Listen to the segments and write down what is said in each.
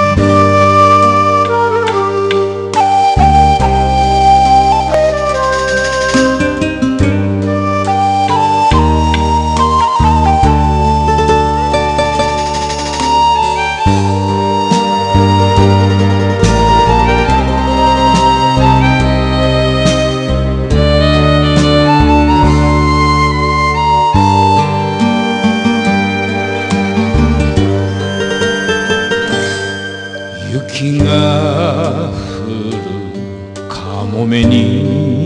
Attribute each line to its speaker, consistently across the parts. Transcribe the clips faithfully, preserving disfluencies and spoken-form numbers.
Speaker 1: 雪が降るかもめに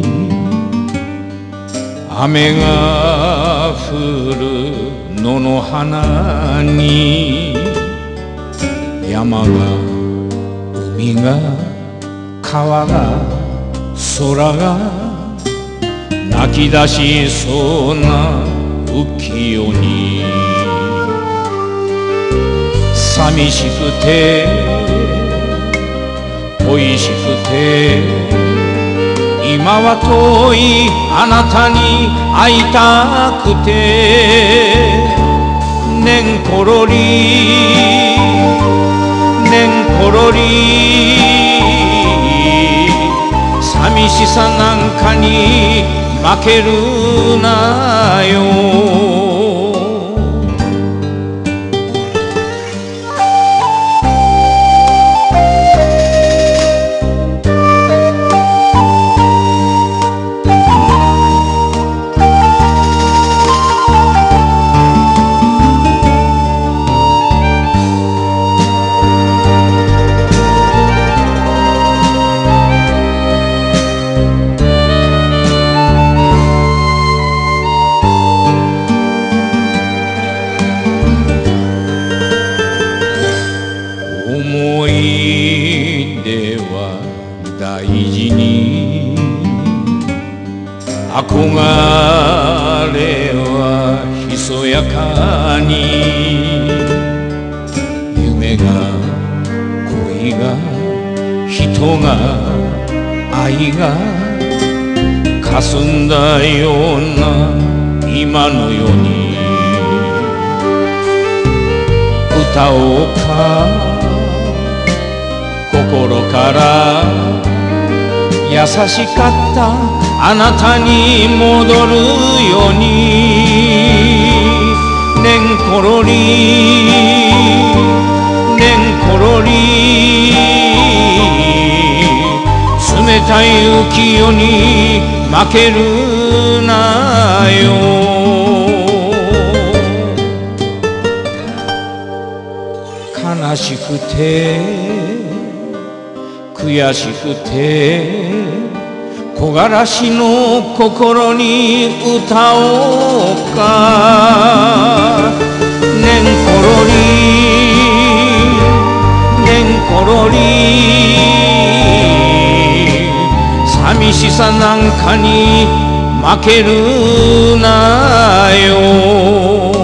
Speaker 1: 雨が降る野の花に山が海が川が空が泣き出しそうな浮世に寂しくて恋しくて今は遠いあなたに会いたくてねんころりねんころり寂しさなんかに負けるなよ思い出は大事に憧れはひそやかに夢が恋が人が愛が霞んだような今の世に歌おうか心から優しかったあなたに戻るようにねんころりねんころり冷たい浮世に負けるなよ悲しくて悔しくて木枯らしの心に歌おうかねんころりねんころり寂しさなんかに負けるなよ